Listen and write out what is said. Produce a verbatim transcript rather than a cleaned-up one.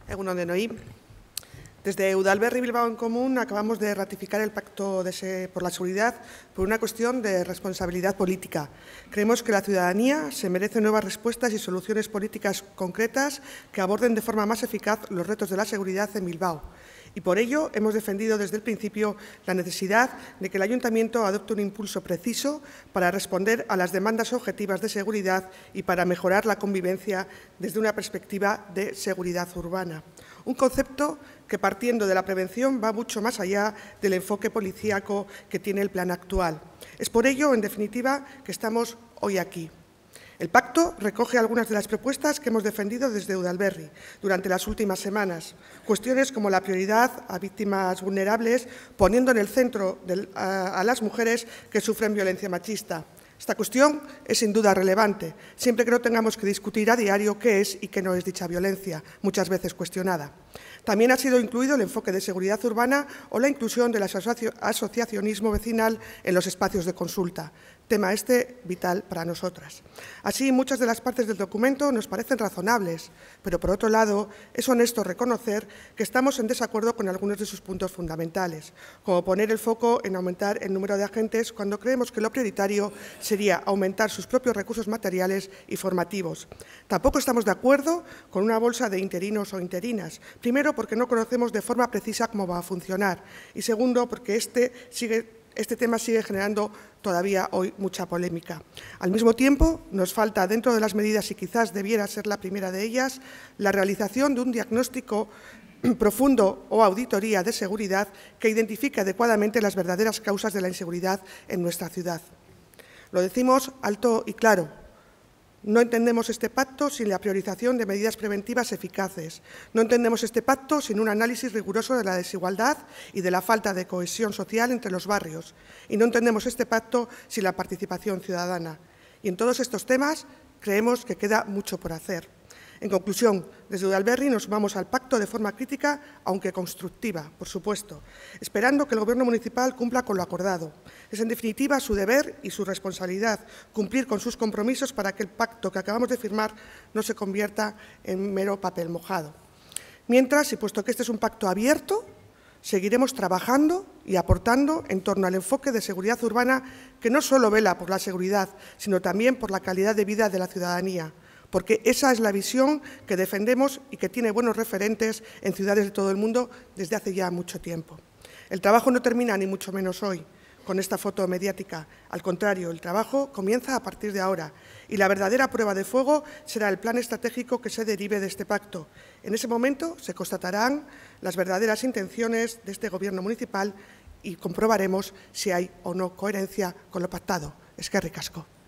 Egunon denoi. Desde Udalberri Bilbao en Común acabamos de ratificar el Pacto de por la Seguridad por una cuestión de responsabilidad política. Creemos que la ciudadanía se merece nuevas respuestas y soluciones políticas concretas que aborden de forma más eficaz los retos de la seguridad en Bilbao. Y por ello hemos defendido desde el principio la necesidad de que el Ayuntamiento adopte un impulso preciso para responder a las demandas objetivas de seguridad y para mejorar la convivencia desde una perspectiva de seguridad urbana. Un concepto que, partiendo de la prevención, va mucho más allá del enfoque policíaco que tiene el plan actual. Es por ello, en definitiva, que estamos hoy aquí. El pacto recoge algunas de las propuestas que hemos defendido desde Udalberri durante las últimas semanas. Cuestiones como la prioridad a víctimas vulnerables, poniendo en el centro de, a, a las mujeres que sufren violencia machista. Esta cuestión es sin duda relevante, siempre que no tengamos que discutir a diario qué es y qué no es dicha violencia, muchas veces cuestionada. También ha sido incluido el enfoque de seguridad urbana o la inclusión del asociacionismo vecinal en los espacios de consulta, tema este vital para nosotras. Así, muchas de las partes del documento nos parecen razonables, pero por otro lado es honesto reconocer que estamos en desacuerdo con algunos de sus puntos fundamentales, como poner el foco en aumentar el número de agentes cuando creemos que lo prioritario sería aumentar sus propios recursos materiales y formativos. Tampoco estamos de acuerdo con una bolsa de interinos o interinas, primero porque no conocemos de forma precisa cómo va a funcionar y segundo porque este, sigue, este tema sigue generando todavía hoy mucha polémica. Al mismo tiempo, nos falta, dentro de las medidas, y quizás debiera ser la primera de ellas, la realización de un diagnóstico profundo o auditoría de seguridad que identifique adecuadamente las verdaderas causas de la inseguridad en nuestra ciudad. Lo decimos alto y claro. No entendemos este pacto sin la priorización de medidas preventivas eficaces. No entendemos este pacto sin un análisis riguroso de la desigualdad y de la falta de cohesión social entre los barrios. Y no entendemos este pacto sin la participación ciudadana. Y en todos estos temas creemos que queda mucho por hacer. En conclusión, desde Udalberri nos sumamos al pacto de forma crítica, aunque constructiva, por supuesto, esperando que el Gobierno municipal cumpla con lo acordado. Es, en definitiva, su deber y su responsabilidad cumplir con sus compromisos para que el pacto que acabamos de firmar no se convierta en mero papel mojado. Mientras, y puesto que este es un pacto abierto, seguiremos trabajando y aportando en torno al enfoque de seguridad urbana que no solo vela por la seguridad, sino también por la calidad de vida de la ciudadanía, porque esa es la visión que defendemos y que tiene buenos referentes en ciudades de todo el mundo desde hace ya mucho tiempo. El trabajo no termina ni mucho menos hoy con esta foto mediática. Al contrario, el trabajo comienza a partir de ahora y la verdadera prueba de fuego será el plan estratégico que se derive de este pacto. En ese momento se constatarán las verdaderas intenciones de este Gobierno municipal y comprobaremos si hay o no coherencia con lo pactado. Eskerrik asko.